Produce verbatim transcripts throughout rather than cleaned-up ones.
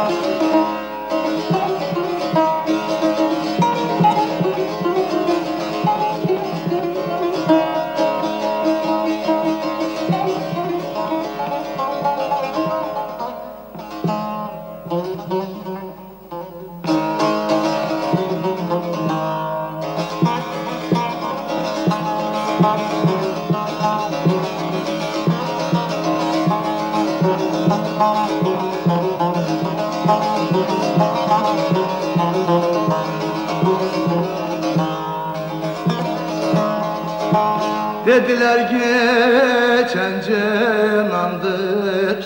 Dediler geçen cenandır,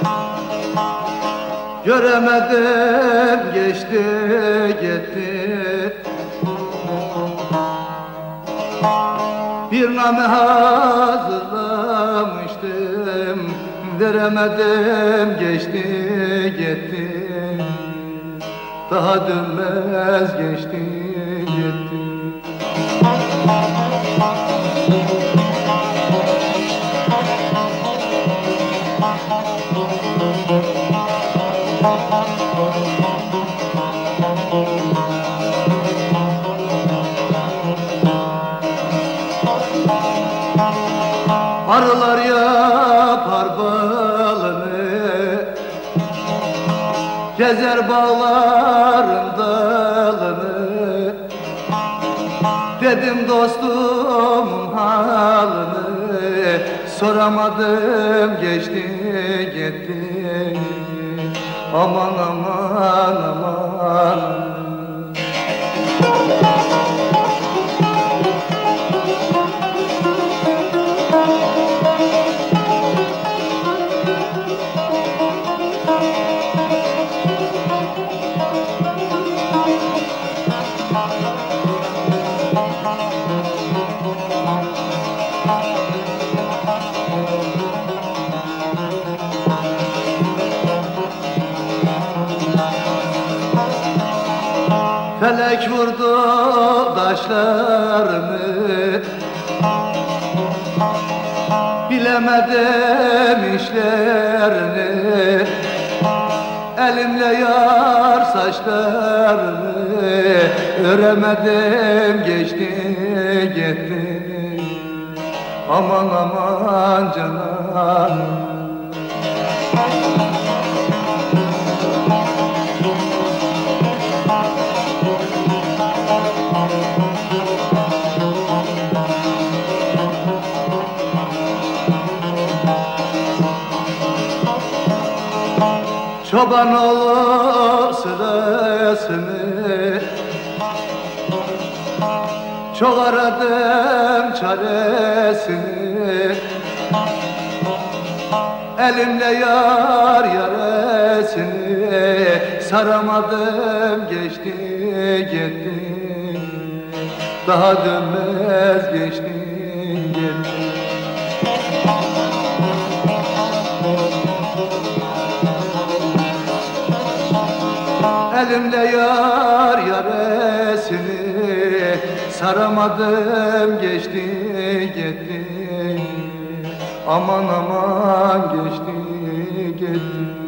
göremedim geçti gitti. Bir name hazırlamıştım, veremedim geçti gitti. Daha dönmez geçti gitti. Arılar yapar balını, gezer bağların dalını. Dedim dostumun halını, soramadım geçti gitti. Aman aman aman. Felek vurdu taşlarımı, bilemedim işlerini. Elimle yar saçlarını, öremedim geçti gitti. Aman aman canım. Çoban oğlu sırasını, çok aradım çaresini. Elimle yar yaresini, saramadım geçti gitti. Daha dönmez geçti gitti. Elimle yar yaresini, saramadım geçti gitti. Aman aman geçti gitti.